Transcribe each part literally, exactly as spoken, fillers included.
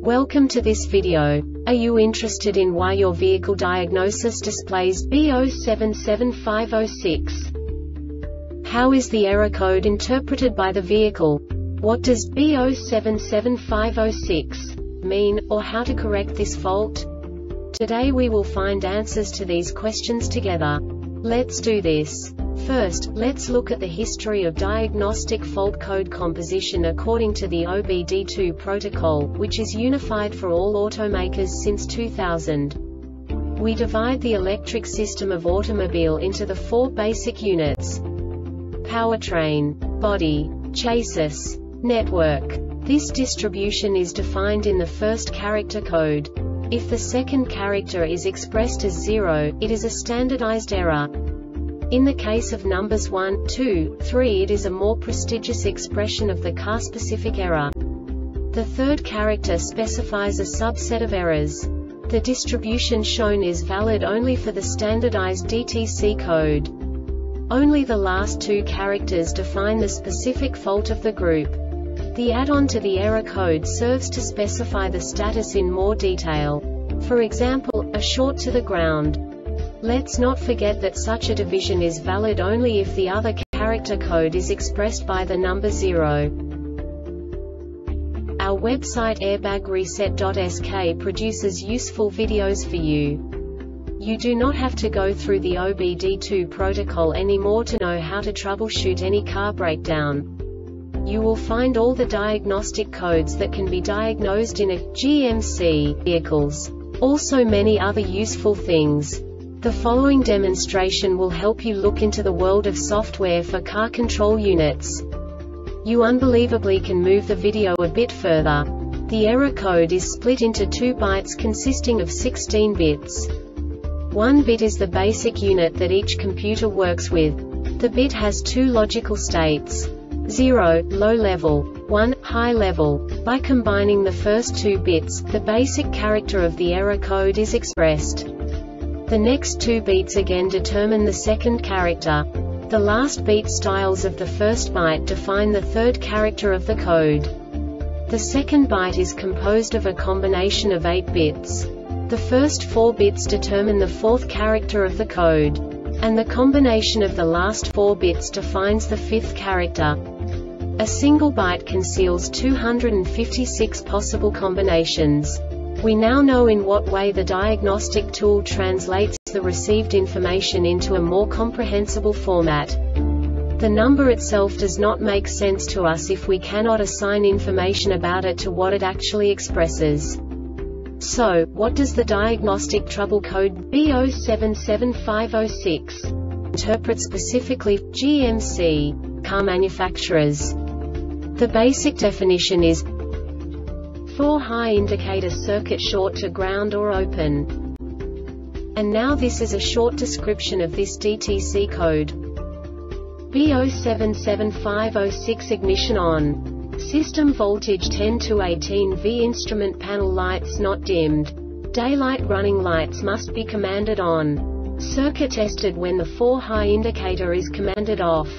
Welcome to this video. Are you interested in why your vehicle diagnosis displays B zero seven seven five zero six? How is the error code interpreted by the vehicle? What does B zero seven seven five zero six mean, or how to correct this fault? Today we will find answers to these questions together. Let's do this. First, let's look at the history of diagnostic fault code composition according to the O B D two protocol, which is unified for all automakers since two thousand. We divide the electric system of automobile into the four basic units: powertrain, body, chassis, network. This distribution is defined in the first character code. If the second character is expressed as zero, it is a standardized error. In the case of numbers one, two, three, it is a more prestigious expression of the car-specific error. The third character specifies a subset of errors. The distribution shown is valid only for the standardized D T C code. Only the last two characters define the specific fault of the group. The add-on to the error code serves to specify the status in more detail. For example, a short to the ground. Let's not forget that such a division is valid only if the other character code is expressed by the number zero. Our website airbag reset dot S K produces useful videos for you. You do not have to go through the O B D two protocol anymore to know how to troubleshoot any car breakdown. You will find all the diagnostic codes that can be diagnosed in a G M C vehicles. Also many other useful things. The following demonstration will help you look into the world of software for car control units. You unbelievably can move the video a bit further. The error code is split into two bytes consisting of sixteen bits. One bit is the basic unit that each computer works with. The bit has two logical states: zero, low level, one, high level. By combining the first two bits, the basic character of the error code is expressed. The next two beats again determine the second character. The last beat styles of the first byte define the third character of the code. The second byte is composed of a combination of eight bits. The first four bits determine the fourth character of the code. And the combination of the last four bits defines the fifth character. A single byte conceals two hundred fifty-six possible combinations. We now know in what way the diagnostic tool translates the received information into a more comprehensible format. The number itself does not make sense to us if we cannot assign information about it to what it actually expresses. So, what does the diagnostic trouble code B zero seven seven five zero six interpret specifically for G M C car manufacturers? The basic definition is four high indicator circuit short to ground or open. And now this is a short description of this D T C code. B zero seven seven five zero six ignition on. System voltage ten to eighteen volts. Instrument panel lights not dimmed. Daylight running lights must be commanded on. Circuit tested when the four high indicator is commanded off.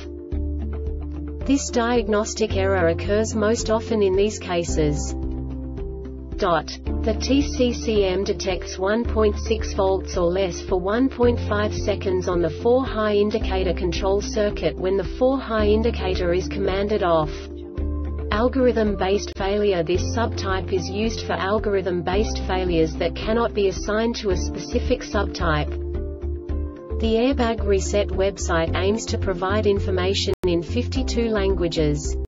This diagnostic error occurs most often in these cases. The T C C M detects one point six volts or less for one point five seconds on the four high indicator control circuit when the four high indicator is commanded off. Algorithm-based failure. This subtype is used for algorithm-based failures that cannot be assigned to a specific subtype. The Airbag Reset website aims to provide information in fifty-two languages.